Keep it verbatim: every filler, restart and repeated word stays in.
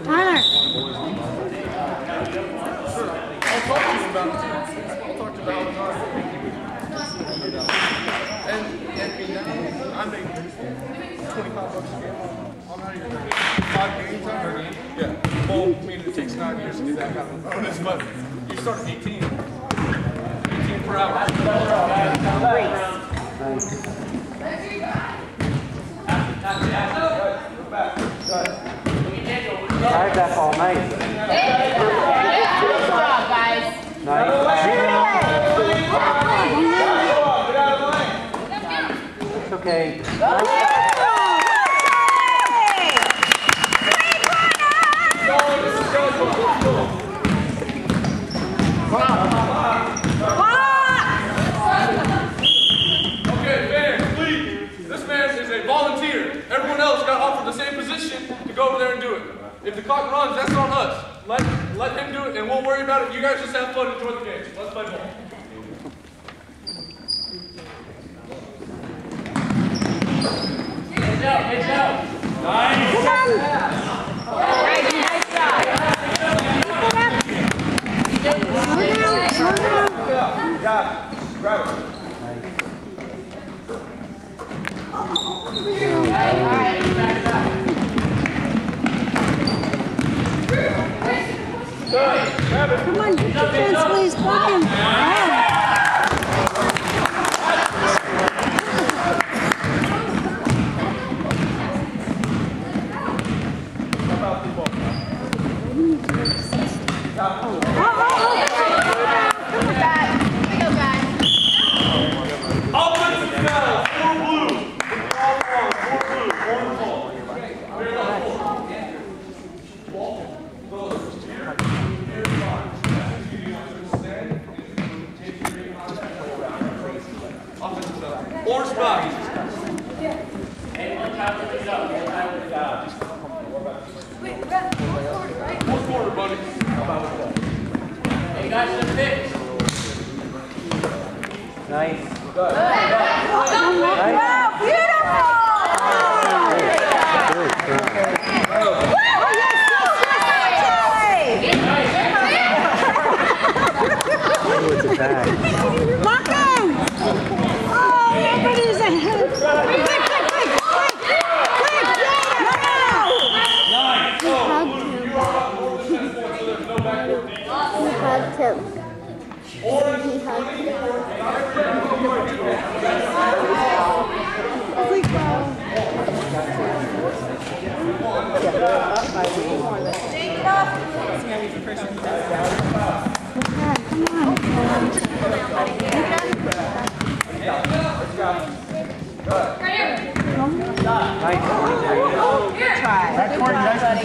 Tyler. I'll talk to you about it. I'll talk to Valentine. And, and now, I make twenty-five bucks a game. I'm not even five games on her game. Yeah. Well, I mean, it takes nine years to do that kind of bonus, but you start at eighteen. eighteen per hour. Great. Tried that all night. Good job, guys. Nice. It's okay. Okay, fans, please. This man is a volunteer. Everyone else got offered the same position to go over there and do it. If the clock runs, that's on us. Let, let him do it, and we'll worry about it. You guys just have fun and enjoy the game. Let's play ball. Good job, good job. Nice. Great, nice job. Got it. Grab it. Come on, defense, please, block him. Orange box. Hey, one time with the job, one time with the job. Fourth quarter, buddy. Hey, guys, some picks. Nice. Wow, It's a tag. Lock him! Oh, nobody's ahead. Quick, quick, quick, quick, quick, quick, Nine. He hugged him. You are up more than ten points, so there's no backcourt D. He hugged him. Orange, He hugged him. Quick ball. Take it off. Come on. Nice. Good try. Backcourt, nice